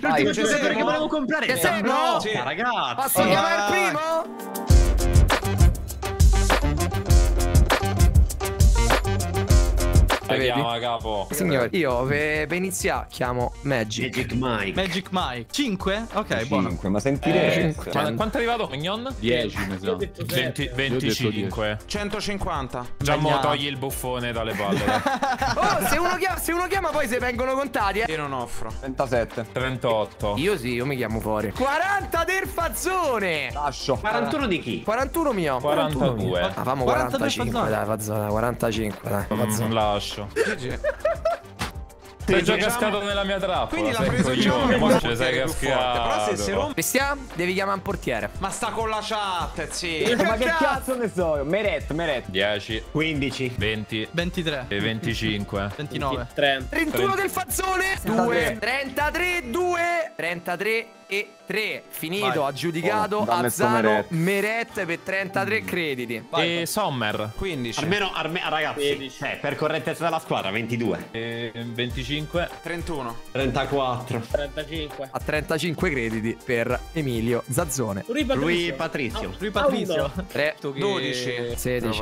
l'ultimo giocatore che volevo comprare. Che sei? No, Sì. ragazzi. Posso chiamare il primo? Chiama capo. Signori, io per iniziare chiamo Magic. Magic Mike. Magic Mike. 5? Ok, buono. 5, ma sentirei. Quanto è arrivato Mignon? 10 mi sa. 25. 150. Già mo togli il buffone dalle palle. Oh, se uno chiama poi se vengono contati, Io non offro. 37. 38. Io sì, io mi chiamo fuori. 40 del fazzone. Lascio. 41 di chi? 41 mio. 42. Ah, famo 40 del 45, Fazzone. dai, Fazzone, 45, dai, Fazzone. Lascio. GG. Sei già cascato nella mia trappola. Quindi la sei preso coglione, già mo ce sei più forte. Però se cascato. rompe. Cristian, devi chiamare un portiere. Ma sta con la chat, sì. Ma che cazzo ne so io? Meret. 10, 15. 20 23. e 25. 29. 31 del Fazzone. 2. 33, 2. 33 e 3. Finito, Vai. aggiudicato. Oh, dammi Azzano sto Meret per 33 crediti. E Sommer 15. Almeno, ragazzi, 16. per correttezza della squadra, 22. e 25. 31. 34. 35. A 35 crediti per Emilio Zazzone. Lui Patrizio. Lui Patrizio. 3, 12. 16.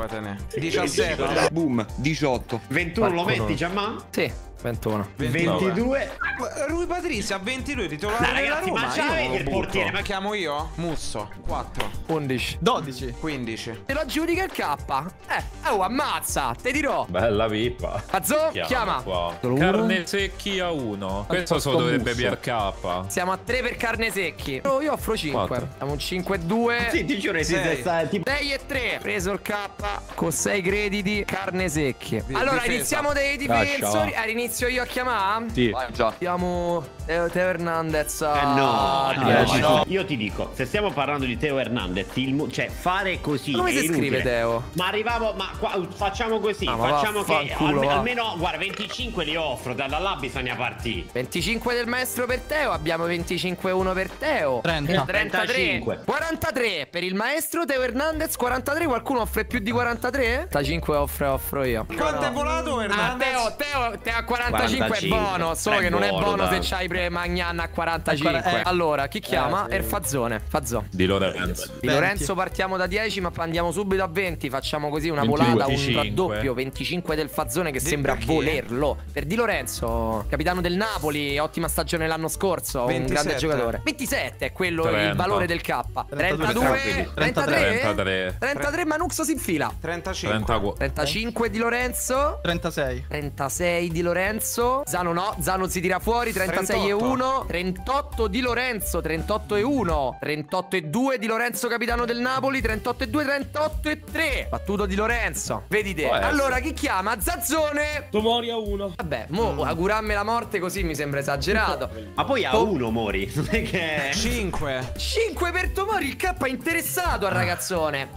17. Boom. 18. 21 lo Qualcuno. metti, Giamma? Sì, 21. 22. Rui Patrizia a 22 titolare Dai, della ragazzi, Roma. ma già Io non vedi lo il butto. portiere, ma- Ma chiamo io? Musso. 4. 11. 12. 15. Te lo aggiudica il K. Oh, ammazza, te dirò. Bella pippa. Fazzo, chiama. Qua. Solo uno? Carne secchi a 1. Questo so dovrebbe PRK. Siamo a 3 per carne secchi. Oh, io offro 5. Quattro. Siamo un 5-2. Sì, ti giuro, esiste tipo 6 e 3. Preso il K con 6 crediti. Carne secchi. Allora, difesa. iniziamo dei difensori. Inizio io a chiamare. Sì. Già. Chiamo Teo Hernandez. no, 10. no. Io ti dico, se stiamo parlando di Teo Hernandez, cioè fare così Come è si inutile. scrive Teo? Ma arrivavo, ma facciamo così, Ah, ma facciamo che vaffanculo, va. almeno, guarda, 25 li offro, da là bisogna partire. 25 del maestro per Teo. Abbiamo 25-1 per Teo. 30. 33. 35. 43 per il maestro Teo Hernandez. 43. Qualcuno offre più di 43? 35 offro io. Quanto è volato Ah, Hernandez? Teo a 45 è 45. buono. Solo Tre che non è buono, buono dai. se c'hai Magnan a 45. Allora, chi chiama? Erfazzone. Fazzò. Di Lorenzo. Di Lorenzo partiamo da 10, ma andiamo subito a 20. Facciamo così una 25. volata, un raddoppio. 25 del Fazzone che sembra perché? volerlo. Per Di Lorenzo, capitano del Napoli, ottima stagione l'anno scorso, 27. un grande giocatore. 27 è quello 30. il valore del K. 32, 33. 33, 33 Manux si infila. 35. 34. 35 Di Lorenzo. 36. 36 Di Lorenzo. Zano no, Zano si tira fuori. 36 e 1. 38 Di Lorenzo. 38 e 1. 38 e 2 Di Lorenzo, capitano del Napoli. 38 e 2, 38 e 3. Battuto Di Lorenzo. Vedi te. Può essere. Allora chi chiama? Zazzone. Tomori a 1. Vabbè, mo augurarmi la morte così mi sembra esagerato. Ma poi a uno Mori, non è che 5. 5 per Tomori, il K è interessato al ragazzone.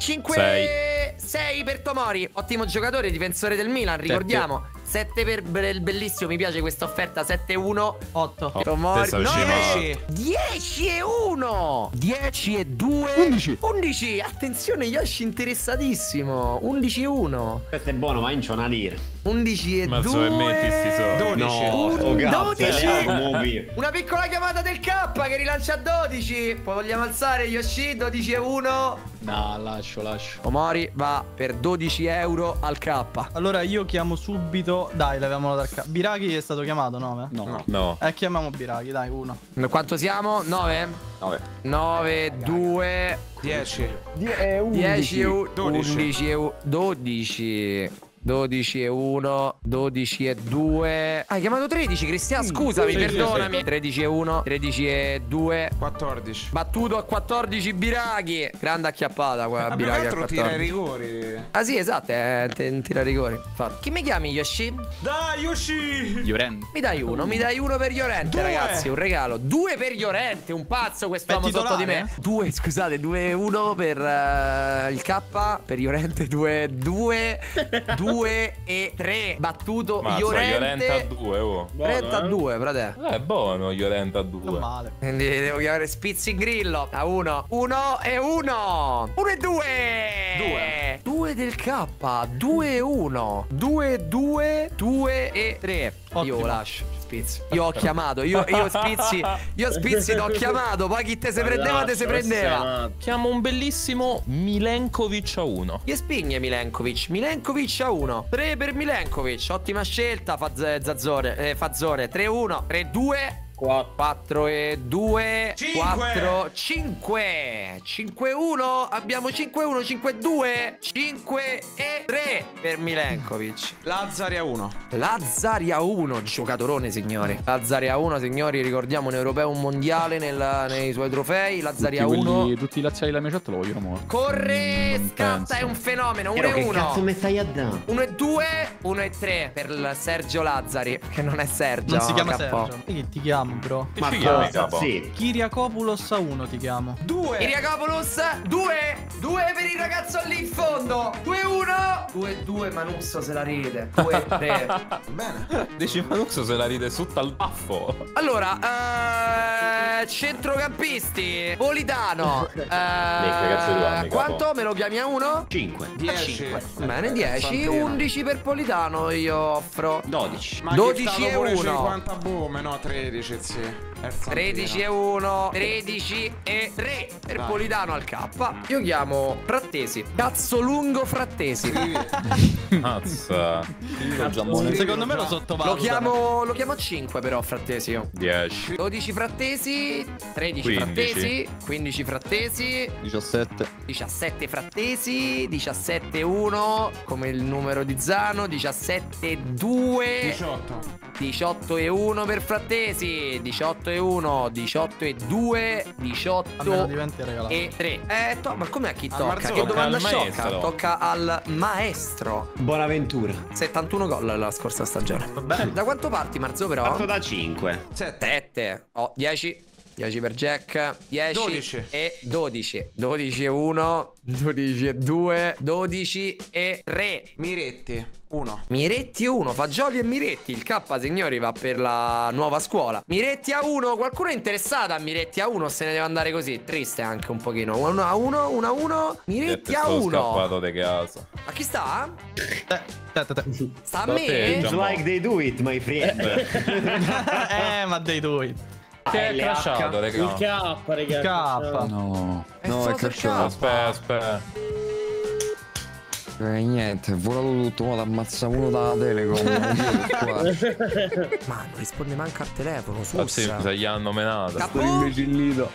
5 6 per Tomori, ottimo giocatore, difensore del Milan, ricordiamo. 7 per il bellissimo, mi piace questa offerta. 7-1 8. Tomori. Testa vicino. 10 e 1. 10 e 2. 11. 11. Attenzione, Yoshi interessatissimo. 11 e 1. questo è buono, ma in c'ho una lira. 11 e Mazzo, e 2. metti sti soldi. 12. No, sto cazzo, 12. muovi. Una piccola chiamata del K che rilancia a 12. Poi vogliamo alzare Yoshi. 12 e 1. No, lascio. Omori va per 12 euro al K. Allora io chiamo subito. Dai, leviamolo dal capo. Biraghi è stato chiamato, 9? No. No. Chiamiamo Biraghi, dai, 1. Quanto siamo? 9? 9. 9, 2, 10. 10 e 12. 11 e 12. 12 e 1, 12 e 2. Hai chiamato 13, Cristian? Scusami, perdonami. 13 e 1, 13 e 2. 14. Battuto a 14 Biraghi. Grande acchiappata qua, Ma più che Biraghi a altro tira i 14. rigori. Ah sì, esatto, tira rigori. Infatti. Chi mi chiami, Yoshi? Dai, Yoshi! Lloren. Mi dai uno per Llorente, 2. ragazzi, un regalo. 2 per Llorente, un pazzo quest'uomo È sotto di titolare? me. 2, scusate, 2 1 per il K, per Llorente 2 e 3. Battuto Mazza, Llorente. Llorente a 2, oh. Llorente a 2, frate. È buono Llorente a Non 2. male. Quindi devo chiamare Spizzigrillo a 1. 1 e 1. 1 e 2. 2 del K. 2 e 1. 2 2 2 e 3. Io Ottimo. lascio. Spizzi. Io ho chiamato, io Spizzi t'ho chiamato, poi chi te se prendeva, te se prendeva. Chiamo un bellissimo Milenkovic a 1. Chi spigne Milenkovic? Milenkovic a 1. 3 per Milenkovic, ottima scelta, Fazzone. 3-1, 3-2. 4 e 2 4 5 5-1. Abbiamo 5-1 5-2 5 e 3 per Milenkovic. Lazzari a 1. Lazzari a 1. Giocatorone, signori. Lazzari a 1, signori. Ricordiamo un europeo, un mondiale nei suoi trofei. Lazzari a 1. Tutti i laziali della mia chat lo vogliono morto. Corre, Non scatta, penso. è un fenomeno. 1 Però e che 1. cazzo mi stai a dare? 1 e 2 1 e 3 per Sergio Lazzari. Che non è Sergio. Non si chiama capo. Sergio. Che ti chiamo, bro? Ma ci chiami, cosa? capo? Sì. Kyriakopoulos a 1 ti chiamo. 2. Iriakopoulos 2 per il ragazzo lì in fondo. 2-1 2-2 Manusso se la ride. 2-3. Bene. Dici Manuxo se la ride sotto al baffo. Allora centrocampisti Politano cazzo di anni, capo. quanto me lo chiami a 1? 5. 10. Bene 10 Santino. 11 per Politano io offro 12. Ma 12 e 1 50 boom, no 13 sì. 13 e 1 13 e 3 per Dai. Politano al K. Io chiamo Frattesi. Cazzo lungo Frattesi. Mazza. Secondo me lo sottovaluta. Lo chiamo 5 però Frattesi io. 10. 12 Frattesi, 13 15. Frattesi, 15 Frattesi, 17. 17 Frattesi, 17 1 come il numero di Zano, 17 2, 18. 18 e 1 per Frattesi, 18 e 1, 18 e 2, A me lo 18 diventi regalato. e 3. Ma come a chi tocca? Marzotto. Che domanda Tocca al sciocca? maestro. Tocca al maestro. Buonaventura. 71 gol la scorsa stagione. Da quanto parti Marzo però? Fatto da 5. 7. 7. 10. 10 per Jack. 10 12. e 12. 12 e 1. 12 e 2. 12 e 3. Miretti 1. Miretti 1. Fagioli e Miretti. Il K, signori, va per la nuova scuola. Miretti a 1. Qualcuno è interessato a Miretti a 1? Se ne deve andare così. Triste anche un pochino. 1 a 1. 1 a 1. Miretti a 1. scappato di casa. A chi sta? Te. Sta a Da te, me? Già. It's like they do it, my friend. Ma dei due. Che è crashato, Il raga. K, raga. K. No. No, è crashato. Aspetta. Niente, è volato tutto, ma ammazza uno dalla Telecom. Ma non risponde manco al telefono. Infatti, Sus. se gli hanno menato. Capo? Imbecillito.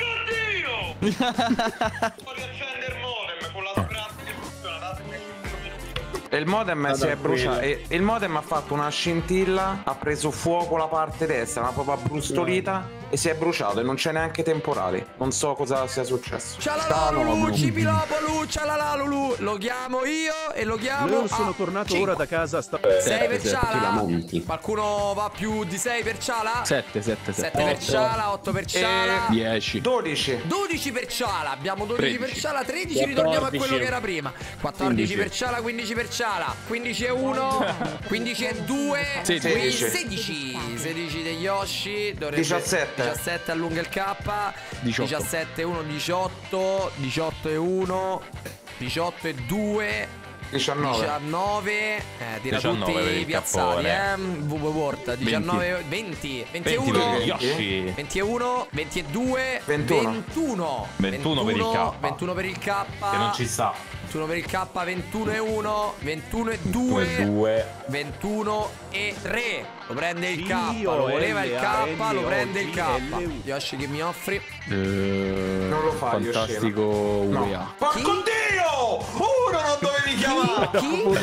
E il modem si è bruciato. E il modem ha fatto una scintilla, ha preso fuoco la parte destra, una proprio abbrustolita e si è bruciato e non c'è neanche temporali. Non so cosa sia successo. Cialalulu, Cipilopolu, cialalulu. Lo chiamo io e lo chiamo. Sono tornato ora da casa. 6 per Ciala. Qualcuno va più di 6 per Ciala? 7. 7 per Ciala, 8 per Ciala. 10. 12. 12 per Ciala, abbiamo 12 per 13. Ciala, 13, ritorniamo a quello 14. che era prima. 14 per Ciala, 15 per Ciala, 15 e 1, 15 e 2, 16. 16 degli Yoshi, 17 allunga il K, 18. 17 e 1, 18, 18 e 1, 18 e 2, 19. 19, tira 19 per tutti il i piazzali, cappone. Word, 19, 20, 20 21, per Yoshi. 21, 22, 21. 21 per il K. 21 per il K, Che non ci sta. 21 per il K, 21 e 1, 21 e 2, 2. 21 e 3. Lo prende il K, Io, lo voleva il K, L-A-L-O-G-L-U. lo prende il K. Yoshi che mi offri? Non lo fa Yoshi. Fantastico No. UEA. Porco Dio! Uno non dovevi chiamare!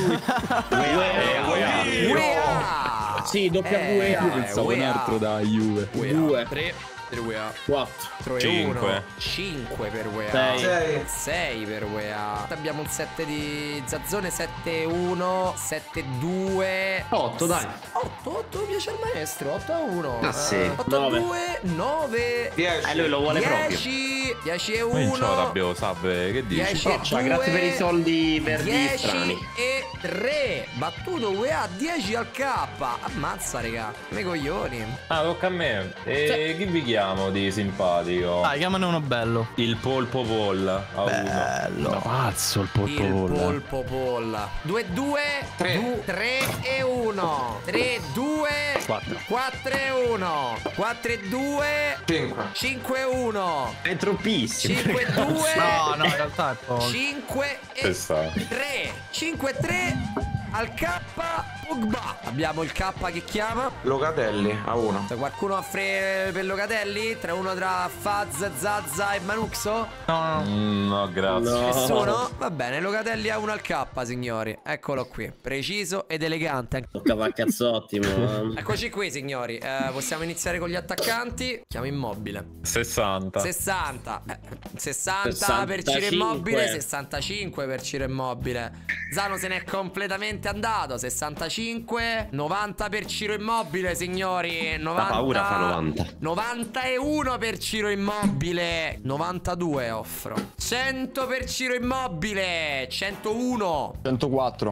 Chi? UEA! Sì, W. Pensavo un altro da Juve. 2. 3 per UEA. 4. 5. 5 per UEA. 6. 6 per UEA. Abbiamo un 7 di Zazzone, 7-1, 7-2. 8, dai. 8 piace al maestro, 8-1. Ah, sì. 8-2, 9. 10. Lui lo vuole proprio. 10, 10 e Ma io 1. rabbio, Sab, che dici? 10 e 2. Grazie per i soldi verdi 10 strani. e 3. Battuto UEA 10 al K. Ammazza, raga. Me coglioni. Ah, tocca a me. E chi vi chiamo di simpatico? Dai, chiamane uno bello. Il polpo polla a 1. Bello. Pazzo il polpo Il polla. polpo polla. 2, 2, 3 e 1. 3, 2, 4 e 1. 4 e 2, 5. 5 e 1. È troppissimo. 5 e 2. No, no, in realtà è poco. 5 e 3. 5 e 3 al K. Pogba. Abbiamo il K che chiama. Locatelli a 1. C'è qualcuno a per Locatelli? 3-1 tra Faz, Zazza e Manuxo? No, no. No, grazie. Nessuno? Va bene, Locatelli a 1 al K, signori. Eccolo qui, preciso ed elegante. Toccava a cazzotti, ma... Eccoci qui, signori. Possiamo iniziare con gli attaccanti. Chiamo Immobile. 60. 60 per Ciro 65. Immobile. 65 per Ciro Immobile. Zano se n'è completamente andato. 65. 90 per Ciro Immobile, signori. 90. La paura fa 90. 91 per Ciro Immobile. 92 offro. 100 per Ciro Immobile. 101. 104.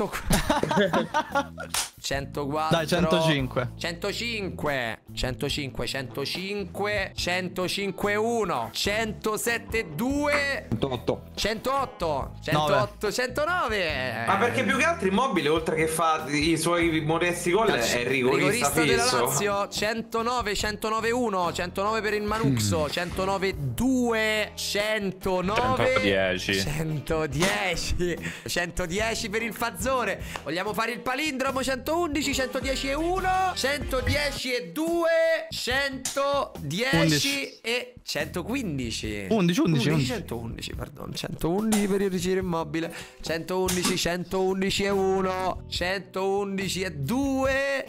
104. Dai, 105. 105. 105. 105. 105 1. 107 2. 108. 108. 108. 109. Ma perché più che altro Immobile, oltre che fa i suoi modesti gol, è rigorista della fisso. Lazio. 109. 109 1. 109 per il Manuxo. 109 2. 109 110. 110. 110 per il Fazzone. Vogliamo fare il palindromo? 111, 110 e 1, 110 e 2, 110 11. e 115. 11. 111, pardon. 111 per il Ciro Immobile. 111, 111 e 1, 111 e 2,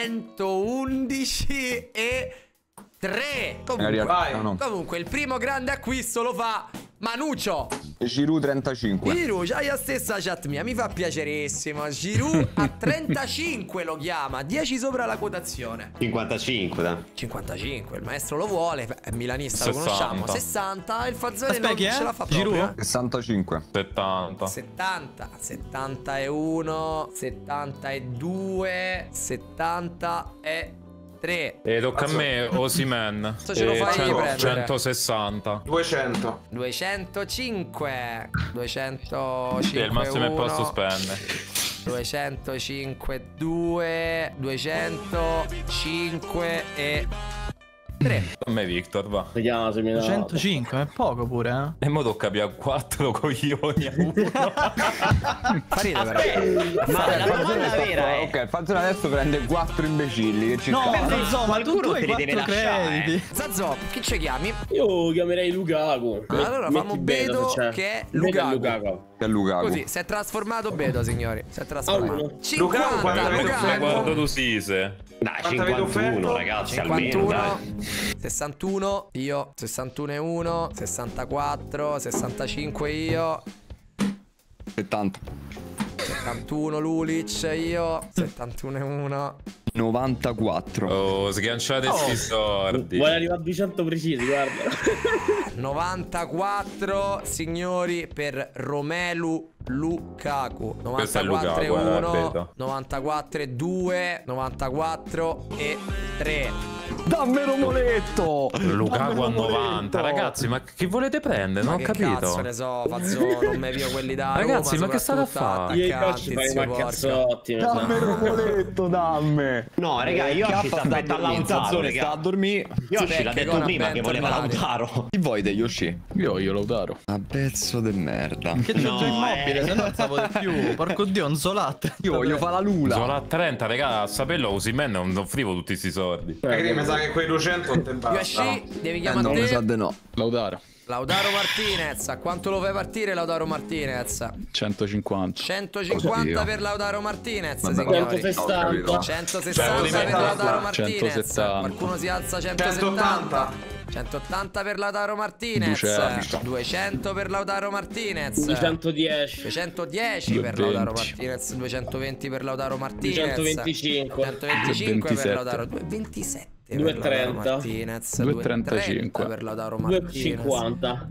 111 e 3. Comunque il primo grande acquisto lo fa Manuccio. Giroud 35. Giroud, c'hai la stessa chat mia, mi fa piacerissimo. Giroud a 35 lo chiama, 10 sopra la quotazione. 55, dai. 55, il maestro lo vuole, è milanista, 60. lo conosciamo. 60, il Fazzone non Aspetta, ce la fa Giroud? proprio. 65. 70. 70, 71, 72, 73. E tocca a me Osimhen. Ce lo fai prendere. 160. 200. 205. 205. Sì, il massimo 1. è posto spende. 205 2. 205 e 3. A me Victor, va. Vediamo se mi dà. 105, è poco pure, E mo tocca più a 4 coglioni a 1. Fa ridere però. Ma la domanda vera è: Ok, il Fazzone adesso prende 4 imbecilli che ci No, stavano. Zazzo, ma tu qualcuno hai te li deve 4 lasciare, crediti. Zazzo, chi ci chiami? Io chiamerei Lukaku. Allora famo Beto che è Lukaku. Che è Lukaku. Così, si è trasformato Beto, signori. Si è trasformato. uno. 50, Lukaku, Guardo tu Sise. dai, Quanto avete 51, offerto? ragazzi, almeno 51, dai. 61 io, 61 e 1, 64, 65 io, 70. 71 Lulic io, 71 e 1. 94. Oh, sganciate sti sordi. Vuole arrivare a 200 precisi, guarda. 94 signori per Romelu Lukaku. Questo è 94 e Lukaku, 1, vedo. 94 e 2, 94 e 3. Dammi Romoletto! Lukaku a 90. Ragazzi, ma che volete prendere? Non ho Che capito. cazzo ne so, Fazzo, non mi pio quelli da Ragazzi, Roma, ma che state a soprattutto fare? Io i coach attaccanti, fai zio ma porco. cazzotti. Dammi Romoletto, dammi! No, raga, io ci sta aspetta Lautaro, sta a raga. dormire. Yoshi l'ha detto con prima che voleva bentornati. Lautaro. Chi vuoi degli Yoshi? Io voglio Lautaro. A pezzo di merda. Che gioco No, Immobile, se no non stavo di più. Porco dio, un Zolat. Io voglio fare la lula. Sono a 30, raga, a saperlo Osimhen non offrivo tutti sti soldi. Perché mi sa che quei 200 non te basta. Yoshi, devi chiamare No, mi sa te. di no. Lautaro. Lautaro Martinez, a quanto lo fai partire Lautaro Martinez? 150. 150 per Lautaro Martinez, Vabbè, signori. 160. 160 per Lautaro Martinez. 170. Qualcuno si alza 170. 180 per Lautaro Martinez. 200. 200 per Lautaro Martinez. 210. 210 per 220. Lautaro Martinez. 220 per Lautaro Martinez. 225. 225 per 227. Lautaro. 227. per Lautaro 2,30. Martinez, 2,35 per Lautaro Martinez, 2,50.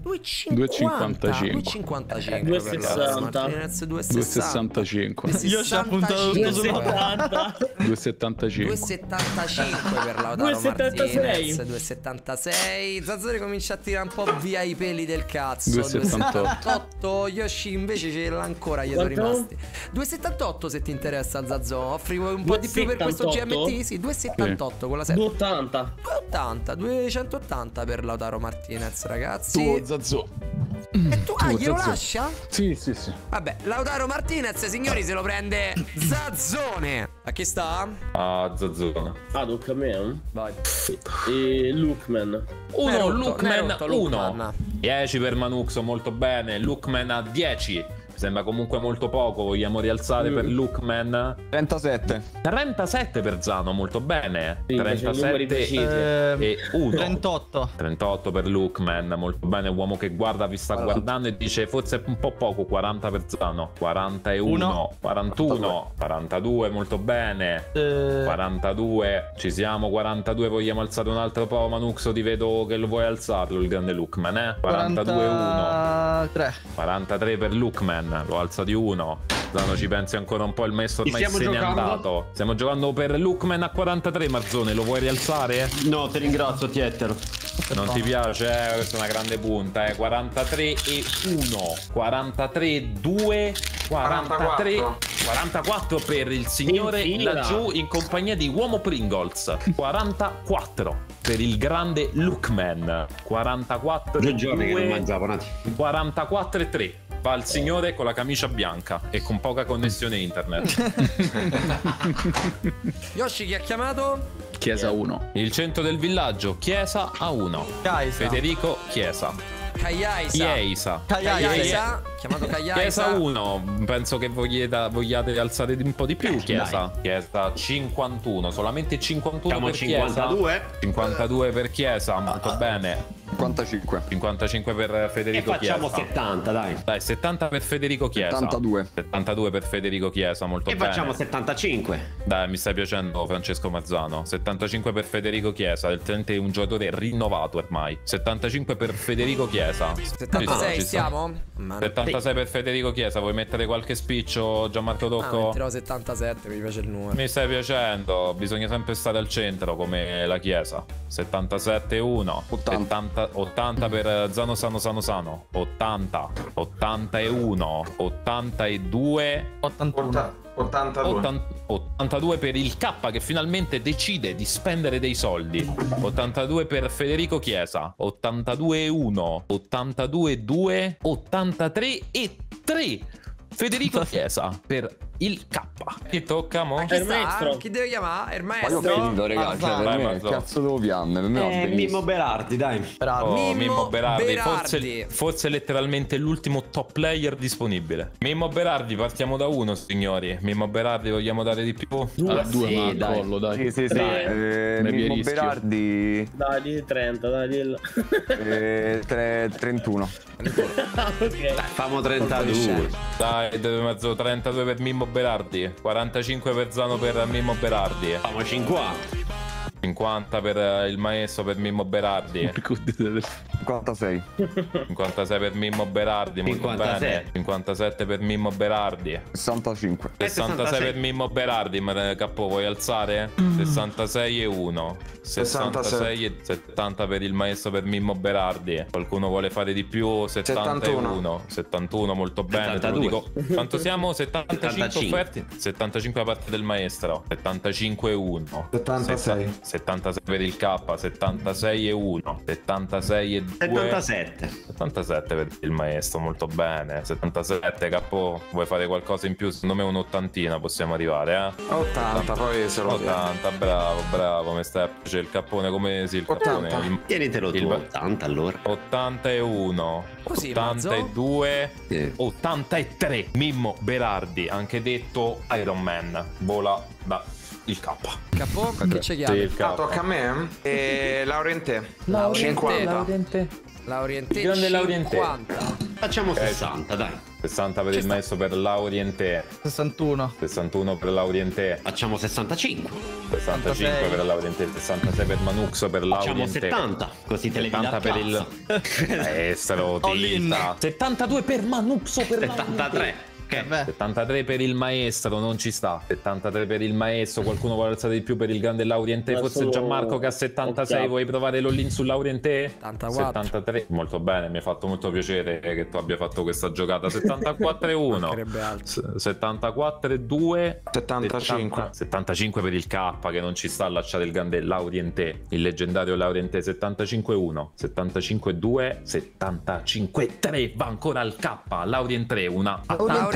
2,55 per Lautaro Martinez, 2,60. Io ci ho puntato tutto su 2,70. 2,75 2,75 per Lautaro 2,76. Martinez, 2,76. Zazzone comincia a tirare un po' via i peli del cazzo. 2,78. Yoshi invece ce l'ha ancora dietro Quanto? rimasti. 2,78 se ti interessa, Zazzo. Offri un po' di più per questo 2,78? GMT? Sì, 2,78 con la 7. 2,80. 280 per Lautaro Martinez, ragazzi. Zazzo. E tu, glielo lascia? Sì. Vabbè, Lautaro Martinez, signori, se lo prende Zazzone. A chi sta? Ah, Zazzone. Ah, tocca a me, eh? Vai. E Lookman. 1, Lookman 1. Lookman. 10 per Manuxo, molto bene. Lookman a 10. Sembra comunque molto poco, vogliamo rialzare per Lookman. 37. 37 per Zano, molto bene. Sì, facendo numeri 37 precisi. e 1. 38. 38 per Lookman, molto bene. Uomo che guarda, vi sta guardando e dice forse è un po' poco. 40 per Zano. 41, 41, 42, molto bene. 42, ci siamo. 42, vogliamo alzare un altro po'. Manuxo, ti vedo che lo vuoi alzarlo il grande Lookman, eh? 42, 1. 43 per Lookman, lo alza di 1. Zano ci pensi ancora un po', il maestro ormai stiamo se n'è giocando? andato. Stiamo giocando per Lookman a 43, Marzone, lo vuoi rialzare? No, ti ringrazio, Tietero. Non ti piace? Questa è una grande punta, 43 e 1. 43, 2, 43, 44 per il signore Infila. laggiù in compagnia di Uomo Pringles. 44 per il grande Lookman. 44 2 giorni che non 2, mangiavo, un attimo. 44 e 3. Va il signore con la camicia bianca e con poca connessione internet. Yoshi, chi ha chiamato? Chiesa 1. Il centro del villaggio, Chiesa a 1. Kaisa. Federico Chiesa. Chiesa. Chiesa. Chiamato Chiesa. Chiesa 1, penso che vogliate alzare un po' di più. Chiesa. Chiesa 51, solamente 51 Siamo per 52. Chiesa. 52 per Chiesa, molto bene. 55. 55 per E Federico facciamo Chiesa. 70, dai. Dai, 70 per Federico Chiesa. 72. 72 per Federico Chiesa, molto E bene. facciamo 75. Dai, mi stai piacendo Francesco Marzano. 75 per Federico Chiesa, il tenente è un giocatore rinnovato ormai. 75 per Federico Chiesa. 76 Ci sta. siamo? 76 per Federico Chiesa, vuoi mettere qualche spiccio, Gianmarco Tocco? Metterò 77, mi piace il numero. Mi stai piacendo, bisogna sempre stare al centro come la Chiesa. 77 1. 80 per Zano Sano. 80. 81. 82. 81. 82 per il K che finalmente decide di spendere dei soldi. 82 per Federico Chiesa. 82 1. 82 2. 83 e 3. Federico Chiesa per il K. Chi tocca mo? Chi il sta? maestro. Chi deve chiamare? Il Ma io ho maestro? finito, raga. Cioè, per Vai, me, Marzò. cazzo devo pianne? Per me va benissimo. Mimmo Berardi, dai. Bravo. Oh, Mimmo Berardi, Berardi. Forse letteralmente l'ultimo top player disponibile. Mimmo Berardi, partiamo da 1, signori. Mimmo Berardi, vogliamo dare di più? A 2 sì, ma al dai. collo, dai. Sì. Ne Mimmo rischio. Berardi. Dai, di 30, dai, dillo. 31. Ok. Famo 32. Dai, mezzo 32 per Mimmo Berardi. 45 per Zano per Mimmo Berardi. Famo 50. 50 per il maestro per Mimmo Berardi. 56. 56 per Mimmo Berardi, molto 57. bene. 57 per Mimmo Berardi. 65. 66 per Mimmo Berardi, ma Capo vuoi alzare? 66 e 1. 66 e 70 per il maestro per Mimmo Berardi. Qualcuno vuole fare di più? 71. 71, molto bene. Te lo 72. dico. Quanto siamo? 75 75. offerti? 75 da parte del maestro. 75 e 1. 76. 76 per il K. 76 e 1. 76 e 2. 77. 77 per il maestro, molto bene. 77, Capo, vuoi fare qualcosa in più? Secondo me un'ottantina possiamo arrivare, eh? 80, poi se lo 80, bravo, mi stai a piacere il cappone, come si il cappone? 80. Tienitelo tu, Il- 80 allora. 81, Così, 82, Sì. 83. Mimmo Berardi, anche detto Iron Man, vola da il K. Capo, chi ci Sì, chiama? il K. tocca a me? E Laurente. Laurente. 50. Lauriente Il grande Lauriente. 50. Facciamo 60, dai. 60 per il maestro per Lauriente. 61. 61 per Lauriente. Facciamo 65. 65 per Lauriente. 66 per Manuxo per Facciamo Lauriente. 70. Così te le 70 per il maestro. All-in. 72 per Manuxo per 73. Ok. 73 per il maestro, non ci sta. 73 per il maestro, qualcuno vuole alzare di più per il grande Lauriente? Forse Gianmarco che ha 76, vuoi provare l'all-in su Lauriente? 74. 73, molto bene, mi ha fatto molto piacere che tu abbia fatto questa giocata. 74 e 1. 74 e 2. 75. 75 per il K che non ci sta a lasciare il grande Lauriente, il leggendario Lauriente. 75 e 1. 75 e 2. 75 e 3. Va ancora al K. Laurien 3, una Laurien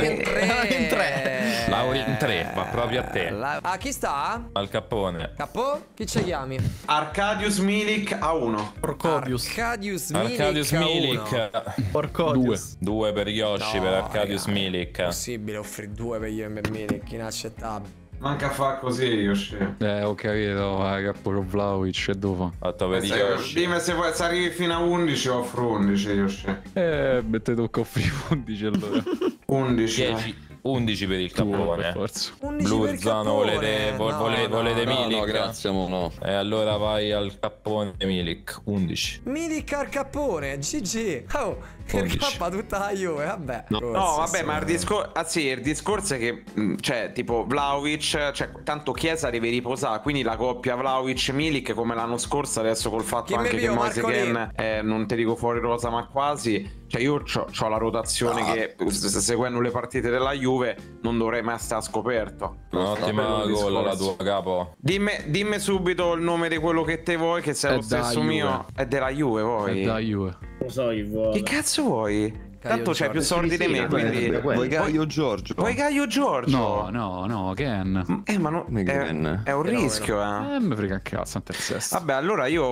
3. Laurien 3, va proprio a te. A chi sta? Al cappone. Capo? Chi ci chiami? Arcadius Milik a 1. Porcodius. Arcadius Arcadius Milik. Porcodius. 2 per Yoshi, No, per Arcadius raga, Milik. È possibile offrire 2 per io e Milik, inaccettabile. Manca fa così, Yoshi. Ho capito, Cappolo Vlaovic, e dove 8 per Yoshi. Dimmi se arrivi fino a 11 offro 11, Yoshi. fa? Te tocca offrire 11 allora. 11. 10, 11 per il cappone. Forza. Bluzzano, volete Milik? No, grazie, mo no. E allora vai al cappone Milik, 11. Milik al Cappone, GG. Oh, il 11. K tutta la Juve, vabbè. No, vabbè, ma il discorso è che, cioè, tipo, Vlahovic, cioè, tanto Chiesa deve riposare, quindi la coppia Vlahovic-Milik come l'anno scorso, adesso col fatto Chi anche mi che pio, Moise Marco Kean, non ti dico fuori rosa, ma quasi. Cioè, io c'ho la rotazione che, seguendo le partite della Juve, non dovrei mai stare scoperto. Un'ottima gol la tua, capo. Dimmi subito il nome di quello che te vuoi, che sei È lo stesso da mio. Juve. È della Juve, poi. Da Juve. Lo so chi vuole. Che cazzo vuoi? Tanto c'hai più soldi di me, quindi. Vuoi Caio Giorgio? Vuoi Caio Giorgio? No, Ken. Ma no, è un rischio, Mi frega un cazzo, anche il sesto. Vabbè, allora io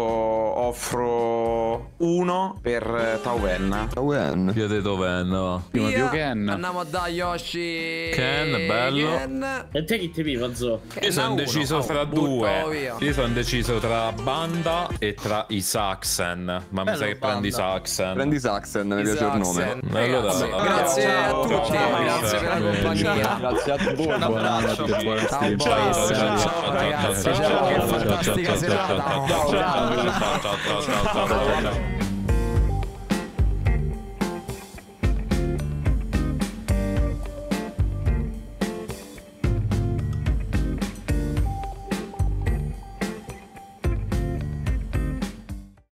offro 1 per Tauven. Wen. Chiede dove no? Prima Via. più Ken. Andiamo a da Yoshi. Ken, bello. Ken. E te chi ti viva, Zo? Io sono uno. indeciso Oh, tra buttalo due. via. Io sono indeciso tra Banda e tra i Saxen. Ma mi sa che prendi Saxen. Prendi Saxen, mi piace il nome. Allora, Grazie a ciao, tutti, ciao, grazie per la compagnia. Grazie a voi. Un abbraccio. Buona Ciao, striscia. boys. Ciao, ragazzi. Ciao, che fantastica serata. ciao, ciao, ciao, ciao, ciao, ciao, ciao, ciao.